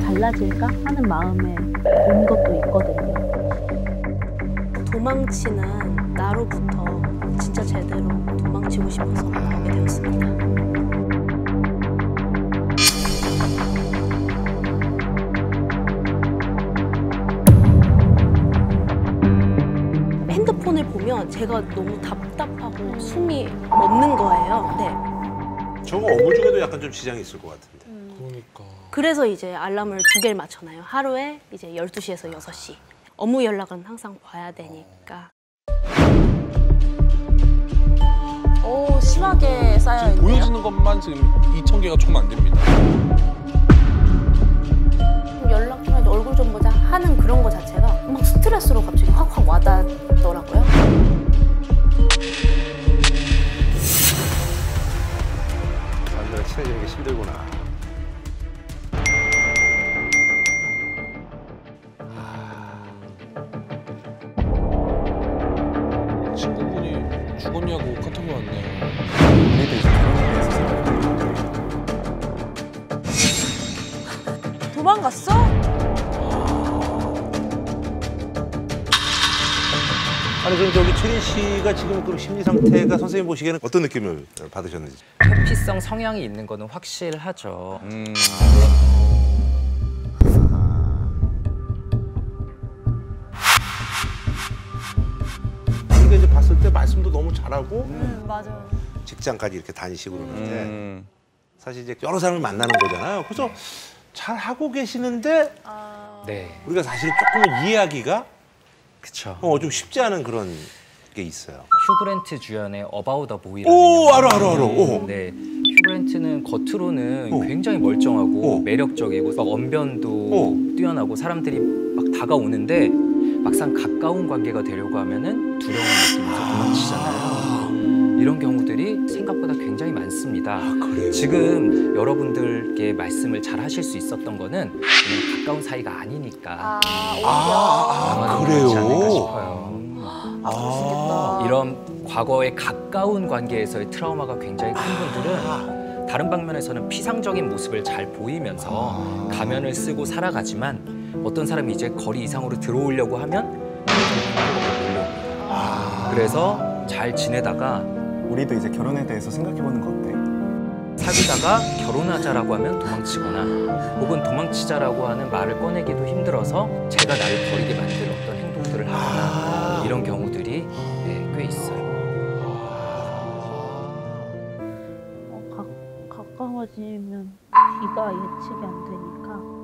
달라질까 하는 마음에 온 것도 있거든요. 도망치는 나로부터 진짜 제대로 도망치고 싶어서 나오게 되었습니다. 핸드폰을 보면 제가 너무 답답하고 숨이 멎는 거예요. 네. 저거 업무 중에도 약간 좀 지장이 있을 것 같은데. 그러니까. 그래서 이제 알람을 2개를 맞춰놔요. 하루에 이제 12시에서 6시. 업무 연락은 항상 봐야 되니까. 오, 심하게 쌓여있네요. 보여지는 것만 지금 2,000개가 총 안 됩니다. 연락 좀 해줘, 얼굴 좀 보자 하는 그런 거 자체가 막 스트레스로 갑자기 확 와닿더라고요. 사람들이랑 친해지는 게 힘들구나. 친구분이 죽었냐고 카톡이 왔네요. 우리도 이제 결혼에 대해서 생각해보는데 도망갔어? 아니 그럼 저기 최린 씨가 지금 그 심리 상태가 선생님 보시기에는 어떤 느낌을 받으셨는지. 회피성 성향이 있는 거는 확실하죠. 우리가 이제 봤을 때 말씀도 너무 잘하고 맞아요. 직장까지 이렇게 다니시고 그러는데 사실 이제 여러 사람을 만나는 거잖아요. 그래서 잘 하고 계시는데 네, 우리가 사실은 조금은 이해하기가 그쵸. 좀 쉽지 않은 그런 게 있어요. 휴그랜트 주연의 어바웃 더 보이라는 오, 영화. 알아. 네, 휴그랜트는 겉으로는 굉장히 멀쩡하고 매력적이고 막 언변도 뛰어나고 사람들이 막 다가오는데 막상 가까운 관계가 되려고 하면은 두려운 느낌에서 도망치잖아요. 이런 경우들이 생각보다 굉장히 많습니다. 그래요? 지금 여러분들께 말씀을 잘 하실 수 있었던 거는 그냥 가까운 사이가 아니니까 아, 그렇지 않을까 그래요? 싶어요. 그러시겠다. 이런 과거의 가까운 관계에서의 트라우마가 굉장히 큰 분들은 다른 방면에서는 피상적인 모습을 잘 보이면서 가면을 쓰고 살아가지만 어떤 사람이 이제 거리 이상으로 들어오려고 하면 몰려옵니다. 그래서 잘 지내다가 우리도 이제 결혼에 대해서 생각해보는 거 어때? 사귀다가 결혼하자라고 하면 도망치거나 혹은 도망치자라고 하는 말을 꺼내기도 힘들어서 제가 나를 버리게 만드는 어떤 행동들을 하거나 이런 경우들이 꽤 있어요. 가까워지면 뒤가 예측이 안 되니까